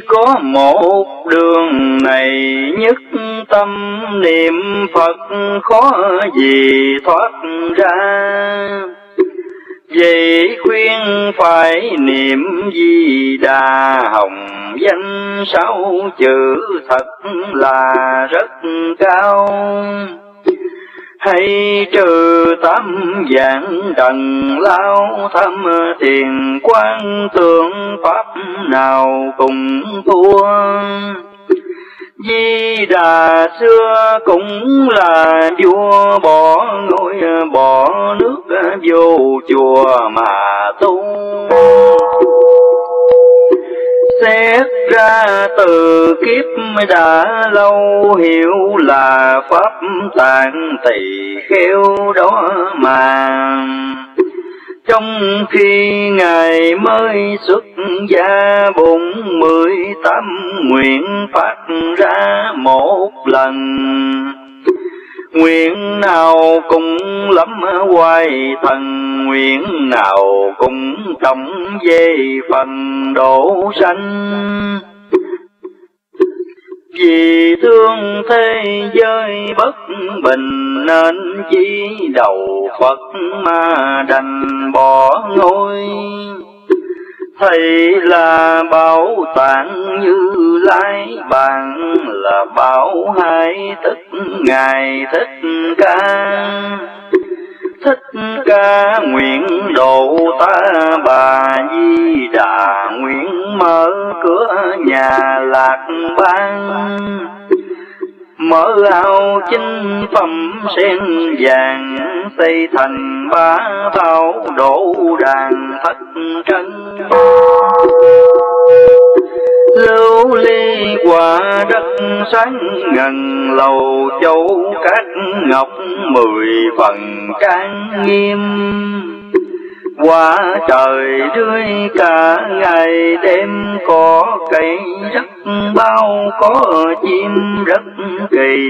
có một đường này, nhất tâm niệm Phật khó gì thoát ra. Vậy khuyên phải niệm Di Đà hồng danh, 6 chữ thật là rất cao. Hay trừ 8 dạng trần lao, thăm tiền quan tượng pháp nào cùng thua. Di Đà xưa cũng là vua, bỏ ngôi bỏ nước vô chùa mà tu. Xét ra từ kiếp đã lâu, hiểu là pháp tạng tỳ kheo đó mà. Trong khi Ngài mới xuất gia, 48 nguyện phát ra một lần. Nguyện nào cũng lắm hoài thần, nguyện nào cũng trọng về phần độ sanh. Vì thương thế giới bất bình, nên chỉ đầu Phật mà đành bỏ ngôi. Thầy là Bảo Tạng Như Lai, bạn là Bảo Hai Tức Ngài Thích Ca. Thích Ca nguyện độ ta bà Di Đà, nguyện mở cửa nhà Lạc Bang. Mở ao chính phẩm sen vàng, xây thành 3 bao đổ đàn thất trân. Lưu ly quả đất sáng ngần, lầu châu cát ngọc 10 phần trang nghiêm. Quả trời rơi cả ngày đêm, có cây rất bao, có chim rất kỳ.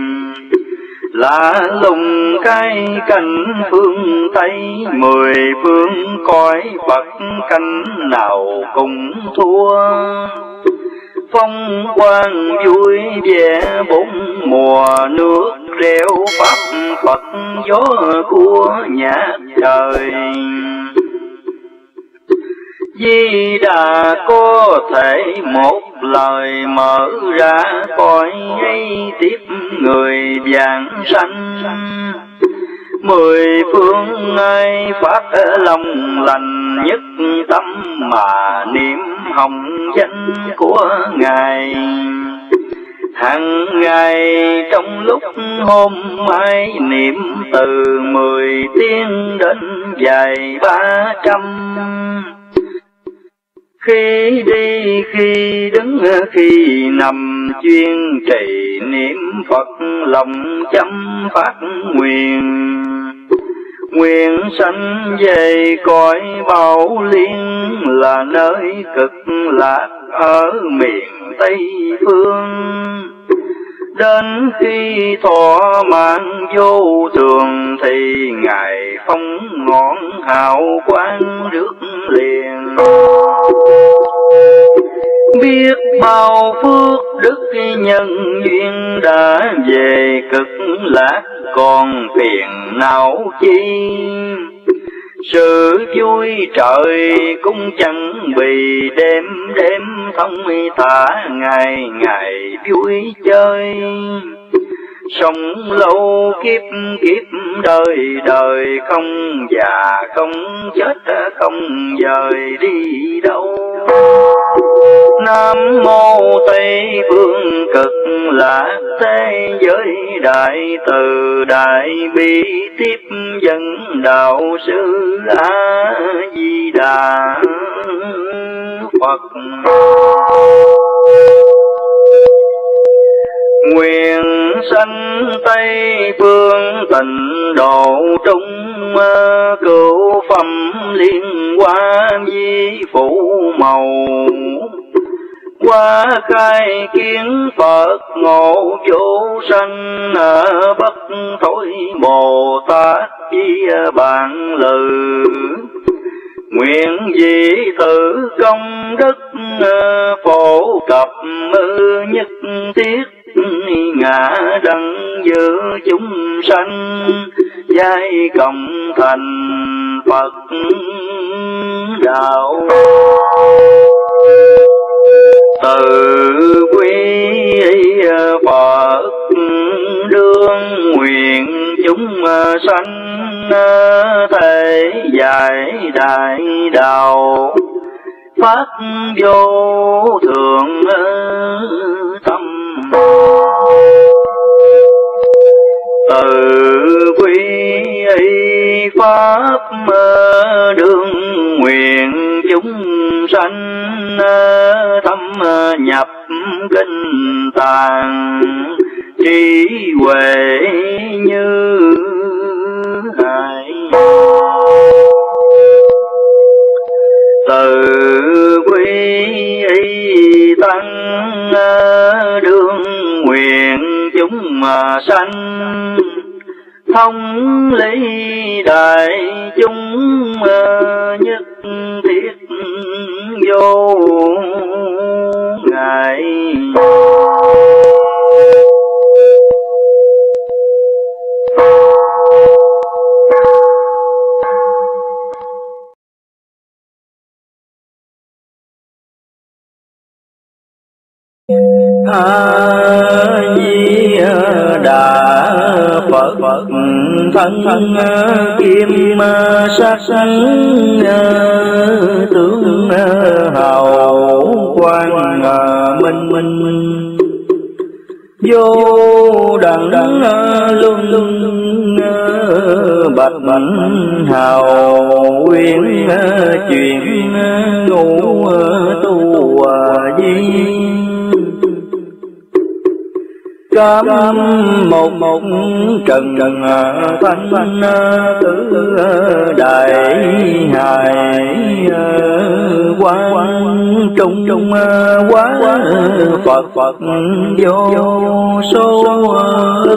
Lạ lùng cái cành phương Tây, 10 phương cõi Phật cánh nào cùng thua. Phong quang vui vẻ 4 mùa, nước reo pháp Phật gió của nhạc trời. Di Đà có thể một lời mở ra, cõi ấy tiếp người vãng sanh. 10 phương ai phát lòng lành, nhất tâm mà niệm hồng danh của Ngài. Hằng ngày trong lúc hôm ai niệm từ 10 tiếng đến vài 300. Khi đi khi đứng khi nằm, chuyên trì niệm Phật lòng chăm phát nguyện. Nguyện sanh về cõi Bảo Liên, là nơi cực lạc ở miền Tây Phương. Đến khi thọ mạng vô thường, thì Ngài phong ngọn hào quang rước liền. Biết bao phước đức nhân duyên, đã về cực lạc còn phiền não chi. Sự vui trời cũng chẳng bị, đêm đêm thông thả, ngày ngày vui chơi. Sống lâu kiếp kiếp đời đời, không già không chết, không dời đi đâu. Nam mô Tây Phương Cực Lạc thế giới, đại từ đại bi tiếp dẫn đạo sư A Di Đà Phật. Nguyện sanh Tây Phương tịnh độ trung, cửu phẩm liên hoa vi phủ màu. Qua khai kiến Phật ngộ vô sanh, bất thối Bồ Tát chi bản lự. nguyện vì tự công đức phổ cập nhất thiết, ngã đặng giữ chúng sanh giai cộng thành Phật đạo. Từ quy Phật đương nguyện chúng sanh thể giải đại đạo, phát vô thượng tâm. Từ quy pháp đương nguyện chúng sanh thâm nhập kinh tàng, trí huệ như hải. Từ quy tăng đương nguyện chúng sanh thông lý đại chúng nhất thiết vô ngại. A Di Đà Phật, thân kim sát tướng hào quang minh, vô đẳng luân bạch hào uyên chuyển ngũ tu di. Cam một trần thanh tứ đại hài, quang trung quá Phật vô số ức,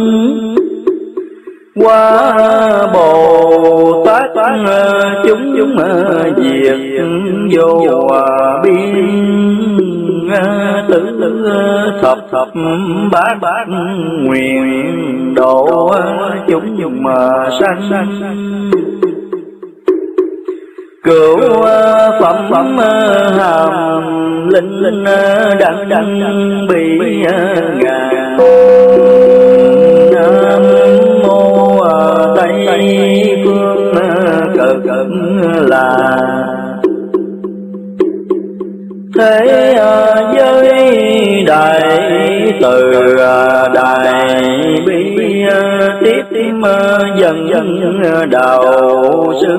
qua Bồ Tát chúng diệt vô biên, tử thập bát nguyện độ chúng sanh. Cửu phẩm hàm linh đặng bị ngàn, Nam mô Tây phương cực là thế giới đại từ đại bi tiếp dần đạo sư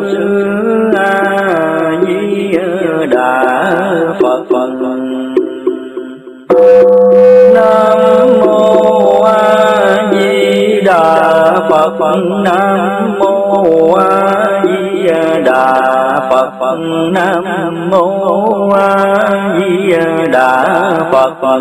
A Di Đà Phật. Nam mô A Di Đà Phật, Nam mô A Di Đà Phật, Nam mô A Di Đà Phật.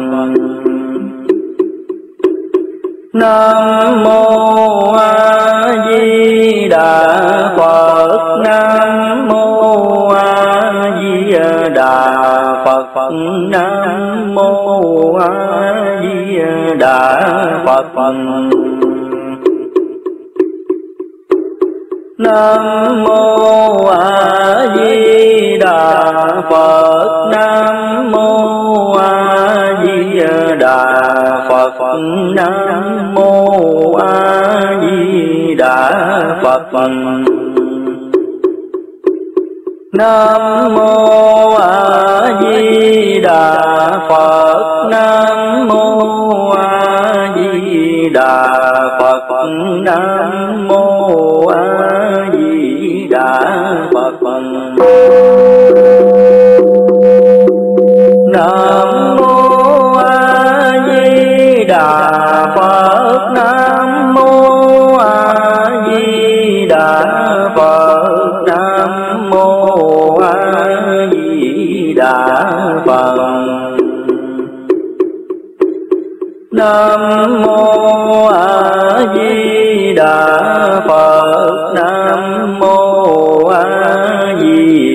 Nam mô A Di Đà Phật, Nam mô A Di Đà Phật, Nam mô A Di Đà Phật. Nam mô A Di Đà Phật, Nam mô A Di Đà Phật, Nam mô A Di Đà Phật. Nam mô A Di Đà Phật, Nam mô A Di Đà Phật, Nam mô A Di Đà Phật. Nam mô A Di Đà Phật, Nam mô A Di Đà Phật, Nam mô A Di Đà Phật. Nam mô A Di Đà Phật, Nam mô A Di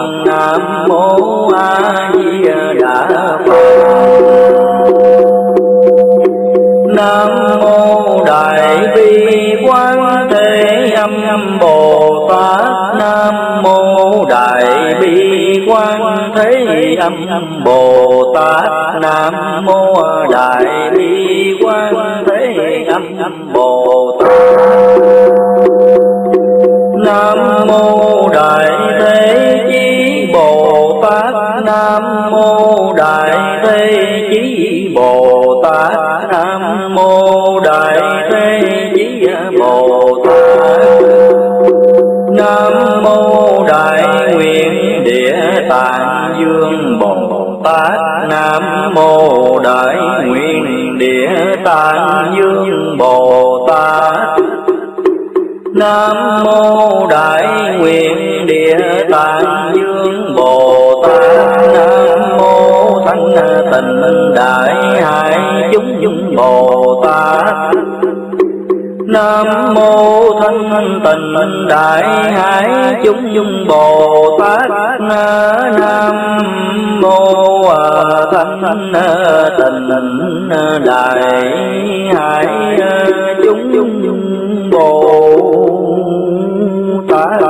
Nam mô A Di Đà Phật. Nam mô Đại Bi Quán Thế Âm Bồ Tát. Nam mô Đại Bi Quán Thế Âm Bồ Tát. Nam mô Đại Bi Quán Thế Âm Bồ Tát. Nam mô Đại Thế Chí Bồ Tát. Nam mô Đại Thế Chí Bồ Tát. Nam mô Đại Thế Chí Bồ Tát. Nam mô Đại Nguyện Địa Tạng Dương Bồ Tát. Nam mô Đại Nguyện Địa Tạng Dương Bồ Tát. Nam mô Đại Nguyện Địa Tạng Dương Bồ Tát. Nam mô Thanh Tịnh Đại Hải Chúng Bồ Tát. Nam mô Thanh Tịnh Đại Hải Chúng Bồ Tát. Nam mô Thanh Tịnh Đại Hải Chúng Bồ Tát.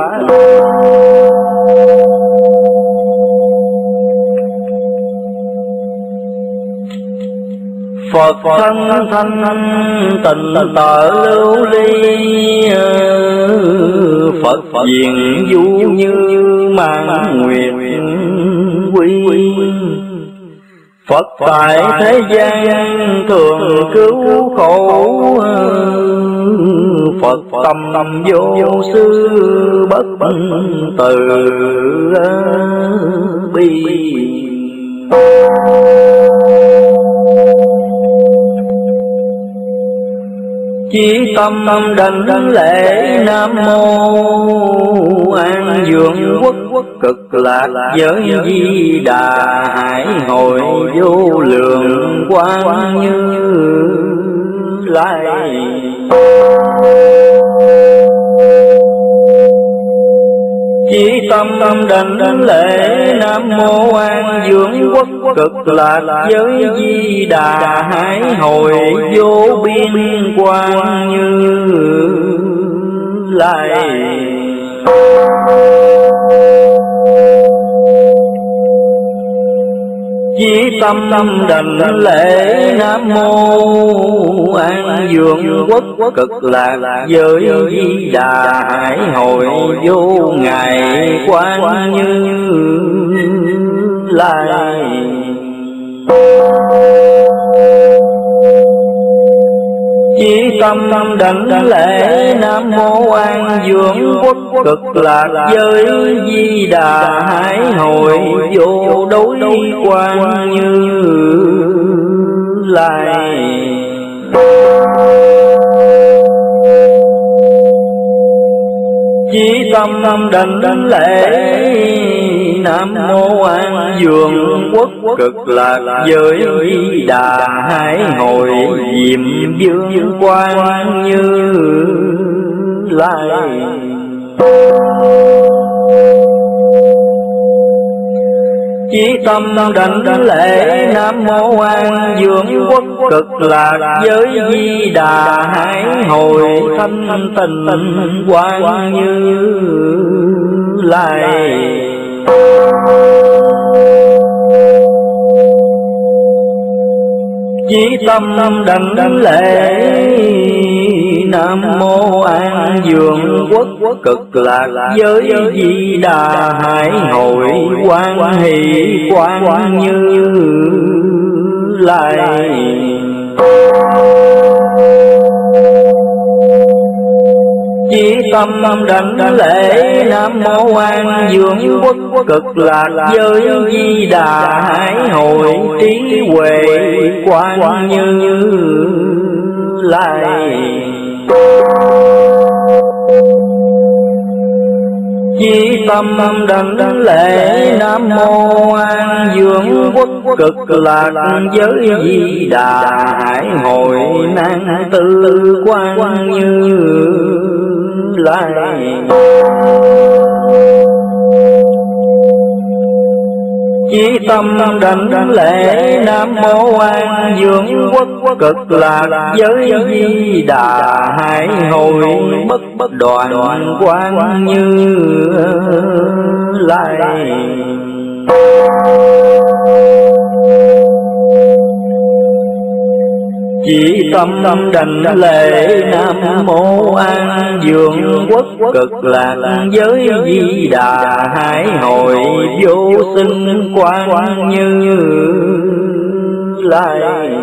Phật thân thanh tịnh tợ lưu ly. Phật diện du như màn nguyệt quy. Phật tại thế gian thường cứu khổ. Phật tâm vô sư bất từ bi. Chí tâm đảnh lễ Nam mô An Dương Quốc Cực Lạc Giới Di Đà Hải Hội Vô Lượng Quang Như Lai. Chí tâm đảnh lễ Nam mô An Dương Quốc Cực Lạc Giới Di Đà Hải Hội Vô Biên Quang Như Lai. Chí tâm đảnh lễ Nam mô An Dương Quốc Cực Lạc Giới Di Đà Hải Hội Vô Ngài Quang Như Lai. Chí tâm đảnh lễ Nam mô An Dương Quốc Cực Lạc Giới Di Đà Hải Hội Vô Đối Quang Như Lai. Chí tâm đảnh lễ Nam mô An Dương Quốc Cực Lạc Giới Di Đà Hải Hội Diệm Dương Quang Như Lai. Chí tâm đảnh lễ Nam mô An Dương Quốc Cực Lạc Giới Di Đà Hải Hội Thanh Tịnh Quang Như Lai. Chí tâm đảnh lễ Nam mô An Dương Quốc Cực Lạc Giới Di Đà Hải Hội Quang Hỷ Quang Như Lai. Chí tâm đảnh lễ Nam mô An Dương Quốc Cực Lạc Giới Di Đà Hải Hội Trí Huệ Quang Như Lai. Chí tâm đảnh lễ Nam mô An Dương Quốc Cực Lạc Giới Di Đà Hải Hội Nan Tư Quang Như Lai. Chí tâm đảnh lễ Nam Mô An Dương Quốc Cực Lạc Giới Di Đà Hải Hội bất đoạn Quan Như Lai. Chí tâm đảnh lễ Nam Mô An Dương Quốc Cực Lạc Giới Di Đà Hải Hội vô sinh Quan Như Lai.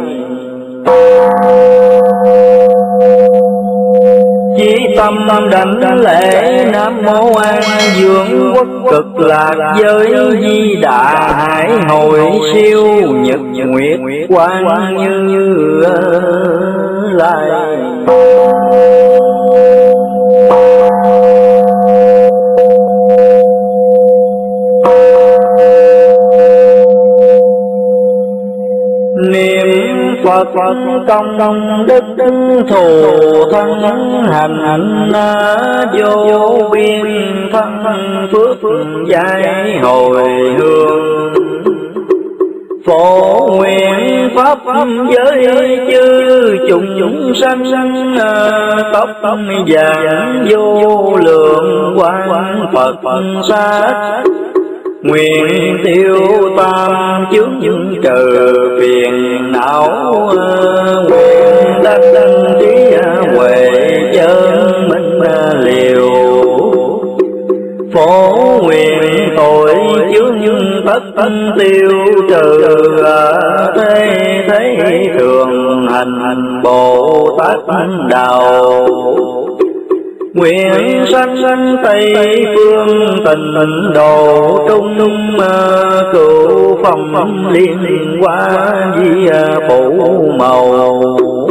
Chí tâm đảnh lễ Nam Mô An Dương Quốc Cực Lạc Giới Di Đà Hải Hội siêu nhật nguyệt Quan Như Lai. Niệm Phật công đức thù thân hành vô biên thân phước giải hồi hương. Phổ nguyện pháp giới chư chúng sanh tóc vàng vô lượng quang Phật sát. Nguyện tiêu tam chướng trừ phiền não, nguyện đắc trí huệ chân minh liều. Phổ nguyện tội chướng tất tiêu trừ, thế thường hành Bồ Tát đạo. Nguyện sanh Tây phương tịnh độ trung, cửu phẩm liên hoa di phủ màu.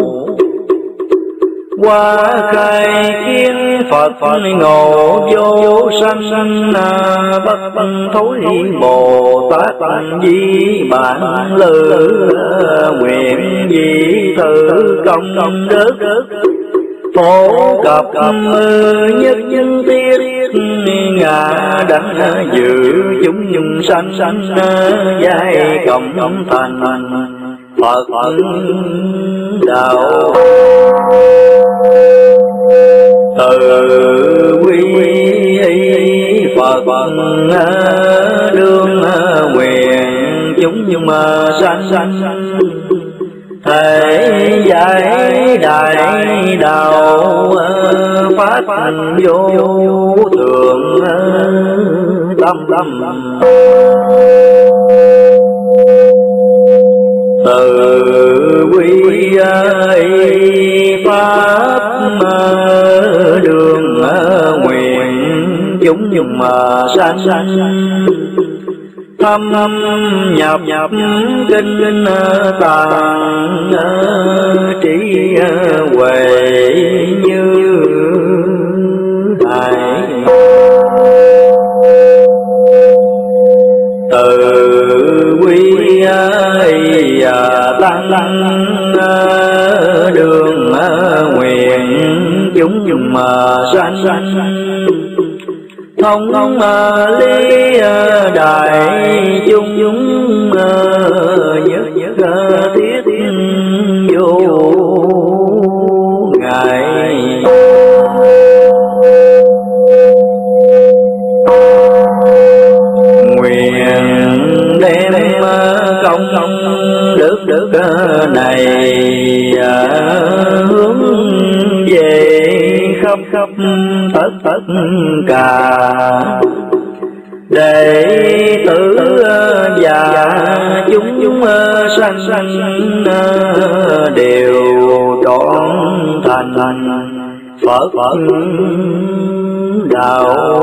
Qua khai kiến Phật ngộ vô sanh, bất thối Bồ Tát di bản lự. Nguyện di thử công đức phổ cập nhất nhân tiết, ngã đảnh dự chúng sanh giai cộng thành Phật đạo. Từ quy Phật đương nguyện chúng sanh, thể giải đại đạo phát vô thượng tâm. Từ quy pháp đường nguyện chúng sanh, thâm nhập kinh tạng trí huệ như hải. Từ quy tăng đường nguyện chúng sanh, thông lý đại chúng nhất thiết vô ngại. Nguyện đem công đức này hướng về khắp tất cả đệ tử và chúng sanh đều trọn thành Phật đạo.